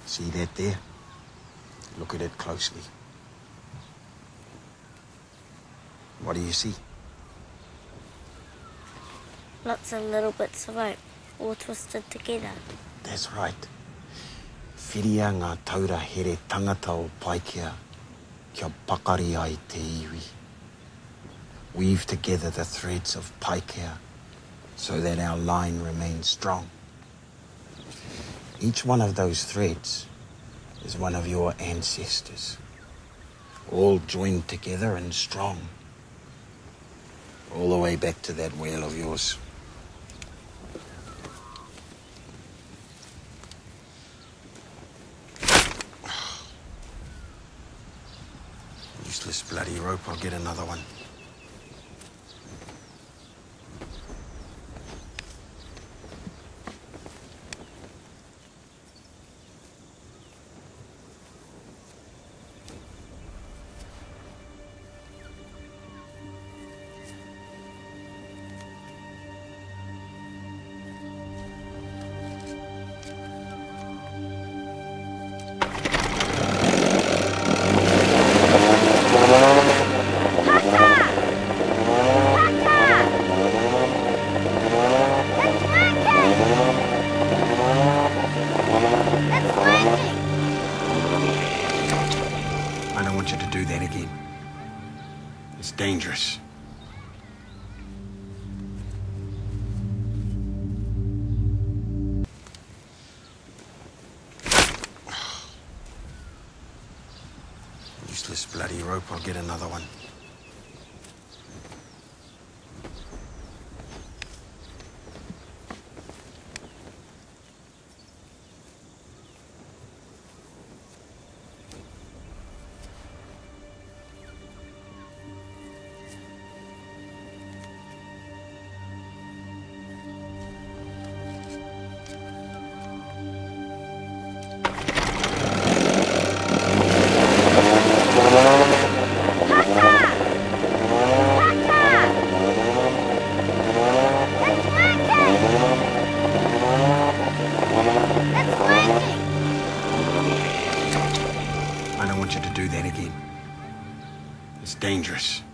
See that there? Look at it closely. What do you see? Lots of little bits of rope, all twisted together. That's right. Whiria ngā taura here tangata o Paikea, kia pakari ai te iwi. Weave together the threads of Paikea so that our line remains strong. Each one of those threads is one of your ancestors, all joined together and strong, all the way back to that well of yours. Useless bloody rope, I'll get another one. I don't want you to do that again. It's dangerous. Useless bloody rope, I'll get another one. I don't want you to do that again. It's dangerous.